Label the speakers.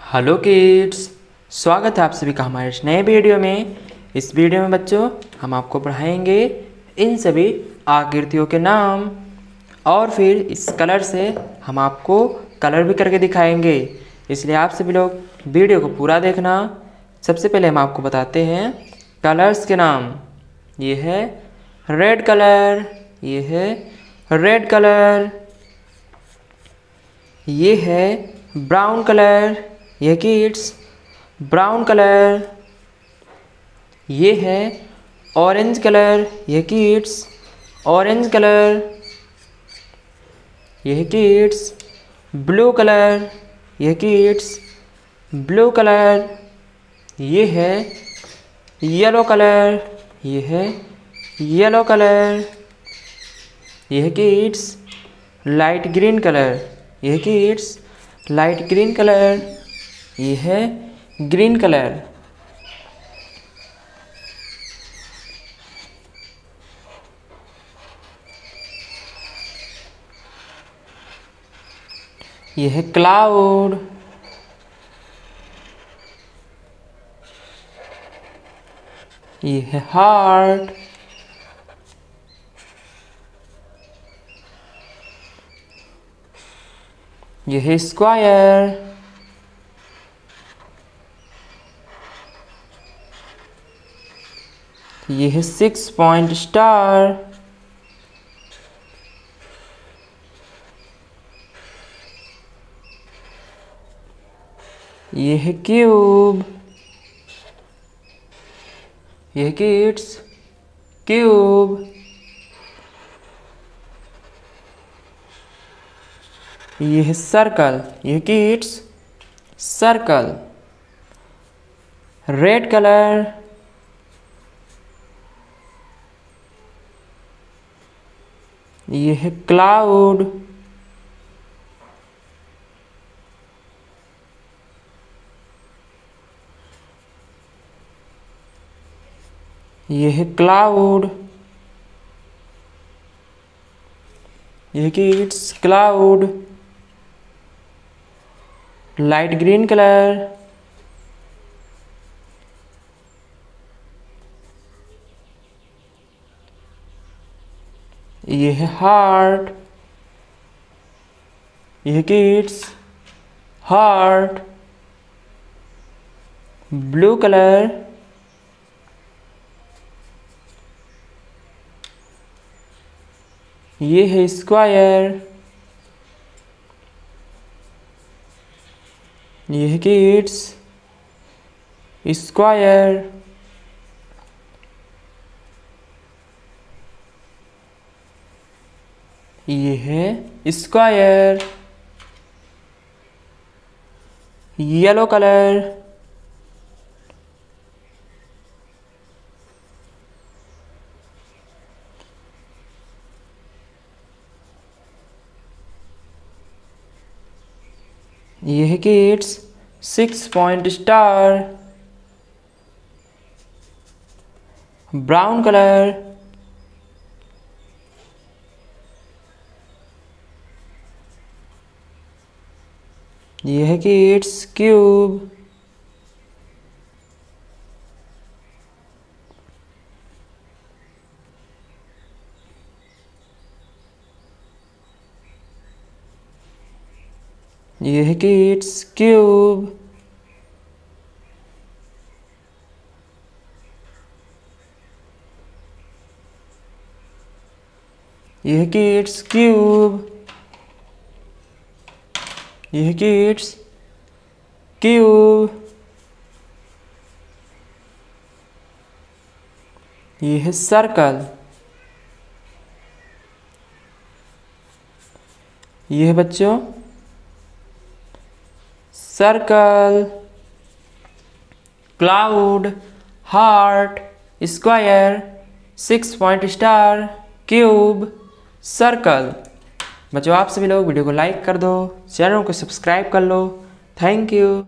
Speaker 1: Hello kids, स्वागत है आप सभी का हमारे इस नए वीडियो में। इस वीडियो में बच्चों हम आपको पढ़ाएंगे इन सभी आकृतियों के नाम और फिर इस कलर से हम आपको कलर भी करके दिखाएंगे, इसलिए आप सभी लोग वीडियो को पूरा देखना। सबसे पहले हम आपको बताते हैं कलर्स के नाम। ये है रेड कलर, ये है रेड कलर, ये है ब्राउन कलर, यह किड्स ब्राउन कलर, ये है ऑरेंज कलर, यह किड्स ऑरेंज कलर, यह किड्स ब्लू कलर, यह किड्स ब्लू कलर, ये है येलो कलर, ये है येलो कलर, यह किड्स लाइट ग्रीन कलर, यह किड्स लाइट ग्रीन कलर, ये है ग्रीन कलर। ये है क्लाउड, ये है हार्ट, ये है स्क्वायर, ये है 6 पॉइंट स्टार, ये है क्यूब, ये है किड्स क्यूब, ये है सर्कल, ये है किड्स सर्कल। रेड कलर, ये है क्लाउड, ये है क्लाउड, ये है kids cloud. Light green colour, ये है हार्ट, ये है किड्स हार्ट। ब्लू कलर, ये है स्क्वायर, ये है किड्स स्क्वायर। ये है स्क्वायर। येलो कलर, ये है kids 6 point star. Brown colour, ये है किड्स क्यूब, ये है किड्स क्यूब, ये है किड्स क्यूब, ये है किड्स क्यूब। ये है सर्कल, ये है बच्चों circle. Cloud, heart, square, 6 point star, cube, circle. बच्चों आप सभी लोग वीडियो को लाइक कर दो, चैनल को सब्सक्राइब कर लो। Thank you.